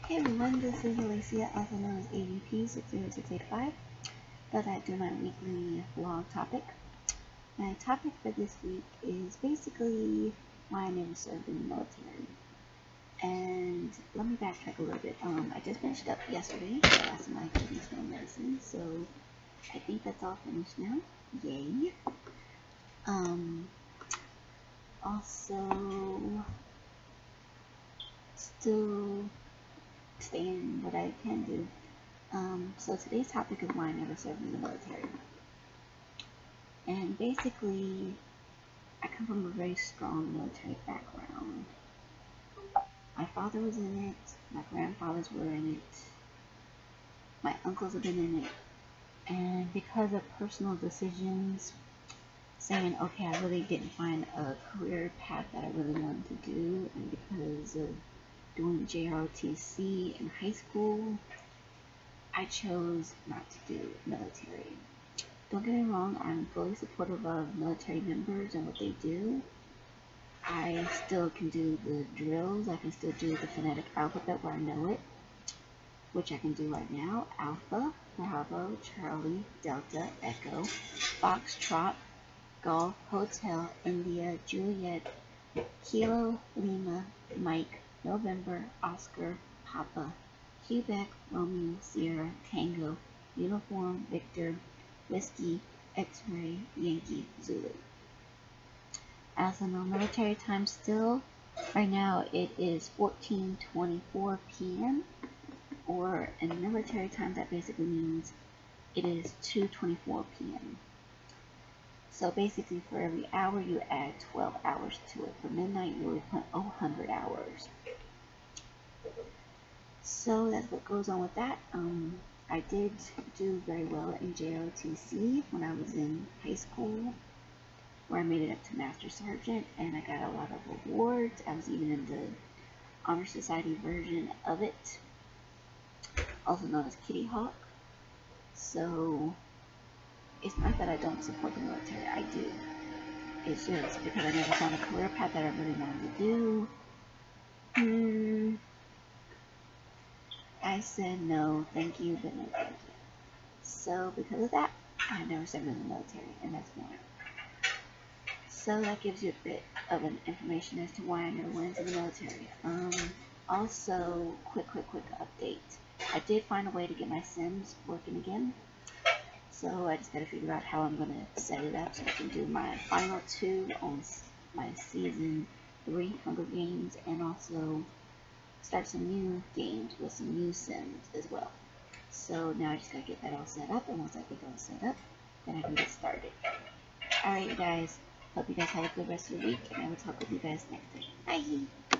Hey everyone, this is Alicia, also known as AVP60685, but I do my weekly vlog topic. My topic for this week is basically why I never served in the military. And let me backtrack a little bit. I just finished up yesterday, the last of my kidney stone medicine, so I think that's all finished now. Yay. Also, still staying what I can do. So today's topic is why I never served in the military. And basically, I come from a very strong military background. My father was in it, my grandfathers were in it, my uncles have been in it, and because of personal decisions, saying, okay, I really didn't find a career path that I really wanted to do, and because of doing JROTC in high school, I chose not to do military. Don't get me wrong, I'm fully supportive of military members and what they do. I still can do the drills, I can still do the phonetic alphabet where I know it, which I can do right now. Alpha, Bravo, Charlie, Delta, Echo, Foxtrot, Golf, Hotel, India, Juliet, Kilo, Lima, Mike, November, Oscar, Papa, Quebec, Romeo, Sierra, Tango, Uniform, Victor, Whiskey, X-Ray, Yankee, Zulu. I also know military time still. Right now it is 14:24 p.m. or in military time that basically means it is 2:24 p.m. So basically for every hour you add 12 hours to it. For midnight you would put 100 hours. So that's what goes on with that. I did do very well in JROTC when I was in high school, where I made it up to Master Sergeant, and I got a lot of awards. I was even in the Honor Society version of it, also known as Kitty Hawk. So it's not that I don't support the military, I do. It's just because I never found a career path that I really wanted to do. I said no, thank you, but no thank you. So because of that, I never served in the military, and that's why. So that gives you a bit of an information as to why I never went into the military. Also, quick update. I did find a way to get my Sims working again. So I just gotta figure out how I'm gonna set it up so I can do my final 2 on my season 3 Hunger Games, and also start some new games with some new Sims as well. So now I just gotta get that all set up, and once I get that all set up, then I can get started. Alright, you guys. Hope you guys have a good rest of the week, and I will talk with you guys next time. Bye!